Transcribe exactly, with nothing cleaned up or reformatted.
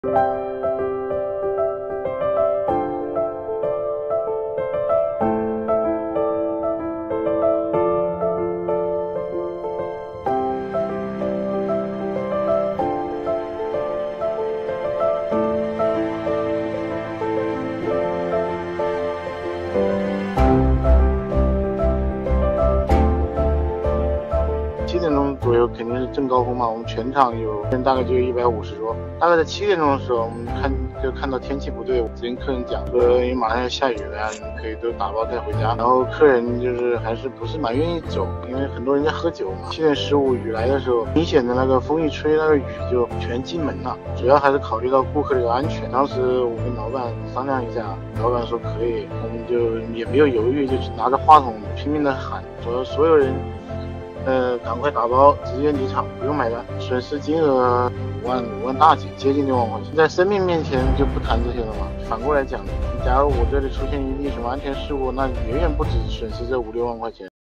七点钟左右肯定是正高峰嘛，我们全场有人大概就有一百五十桌。大概在七点钟的时候，我们看就看到天气不对，我只跟客人讲说，因为马上要下雨了呀，你们可以都打包带回家。然后客人就是还是不是蛮愿意走，因为很多人在喝酒嘛。七点十五雨来的时候，明显的那个风一吹，那个雨就全进门了。主要还是考虑到顾客的一个安全。当时我跟老板商量一下，老板说可以，我们就也没有犹豫，就拿着话筒拼命的喊，说所有人。呃，赶快打包，直接离场，不用买单。损失金额五万五万大几，接近六万块钱。在生命面前就不谈这些了嘛。反过来讲，假如我这里出现一例什么安全事故，那远远不止损失这五六万块钱。